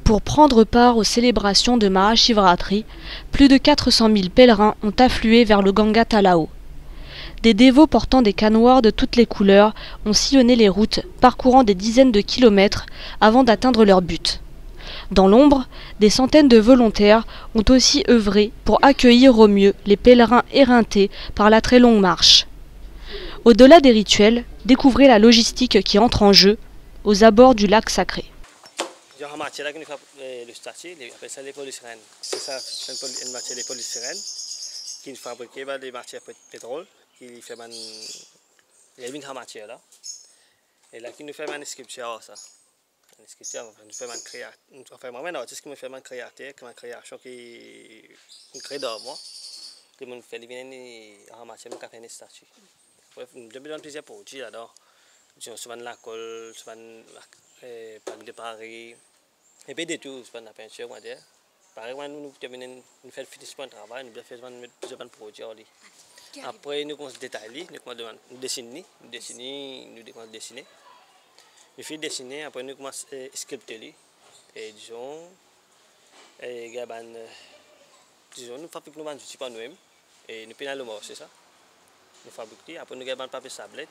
Pour prendre part aux célébrations de Mahashivratri, plus de 400 000 pèlerins ont afflué vers le Ganga Talao. Des dévots portant des cannoirs de toutes les couleurs ont sillonné les routes, parcourant des dizaines de kilomètres avant d'atteindre leur but. Dans l'ombre, des centaines de volontaires ont aussi œuvré pour accueillir au mieux les pèlerins éreintés par la très longue marche. Au-delà des rituels, découvrez la logistique qui entre en jeu aux abords du lac sacré. La matière qui nous fait le statut, on appelle ça les polystyrènes. C'est ça, c'est une matière de polystyrène qui nous fabrique des matières pétrole, qui fait il y a une matière là. Et là qui nous fait une sculpture ça. Une sculpture, nous fait une création, nous fait un artiste qui me fait une création qui crée d'or moi, qui me fait venir en matière de faire une statue. Nous devons plusieurs produits là-dedans. Souvent la colle, souvent la plaque de Paris. Et puis des tout, c'est pas de la peinture, on va dire. Par exemple, nous faisons finissement de travail, nous faisons plusieurs produits. Après, nous commençons à détailler, nous dessinons, nous dessiner. Nous faisons dessiner, après nous commençons à sculpter. Et disons, nous fabriquons nos outils par nous-mêmes. Et nous peignons le mort, c'est ça. Nous fabriquons, après nous avons papier sablette.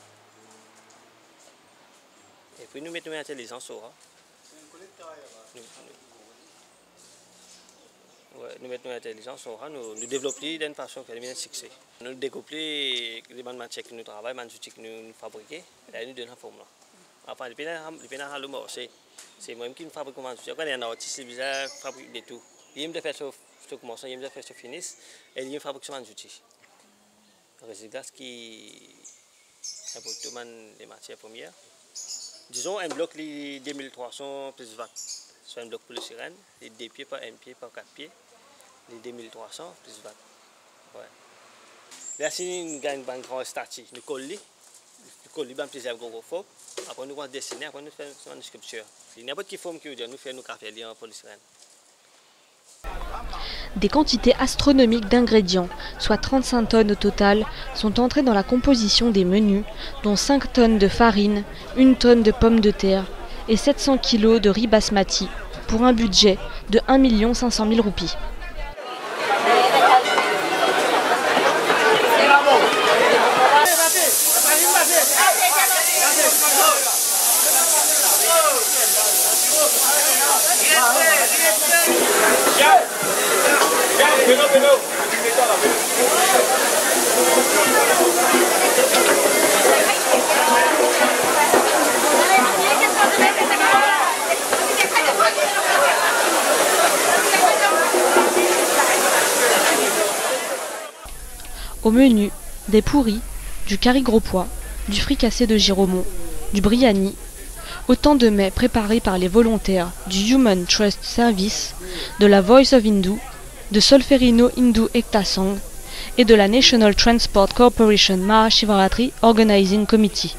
Et puis nous mettons l'intelligence sur nous mettons l'intelligence sur nous développons d'une façon qui est un succès. Nous découpons les matières que nous travaillons, les outils que nous fabriquons, et nous donnons la forme. Enfin, le mot, c'est moi qui fabrique les outils. Quand il y a un artiste, il fabrique de tout. Il aime faire ce commencement, il aime faire ce finish, et il fabrique les outils. Le résultat, c'est qu'il y a des matières premières. Disons un bloc de 2300 plus 20. C'est un bloc pour le sirène, les 2 pieds par 1 pied par 4 pieds, les 2300 plus 20. Ouais. Là, si nous gagnons un grand statut, nous collons plusieurs gros formes, après nous allons dessiner, après nous faisons une sculpture. N'importe quelle forme que nous faisons, nous faisons pour le sirène. Des quantités astronomiques d'ingrédients, soit 35 tonnes au total, sont entrées dans la composition des menus, dont 5 tonnes de farine, 1 tonne de pommes de terre et 700 kg de riz basmati, pour un budget de 1 500 000 roupies. Au menu, des pourris, du curry gros pois, du fricassé de giromont, du biryani, autant de mets préparés par les volontaires du Human Trust Service, de la Voice of Hindu, de Solferino Hindu Ekta Sangh et de la National Transport Corporation Mahashivratri Organizing Committee.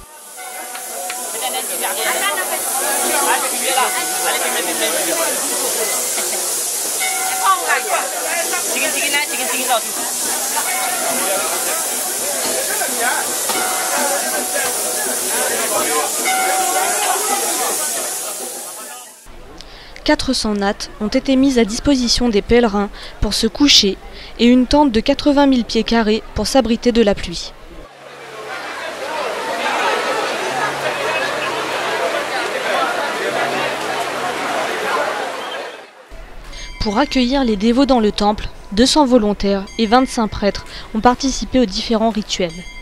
« 400 nattes ont été mises à disposition des pèlerins pour se coucher et une tente de 80 000 pieds carrés pour s'abriter de la pluie. Pour accueillir les dévots dans le temple, 200 volontaires et 25 prêtres ont participé aux différents rituels.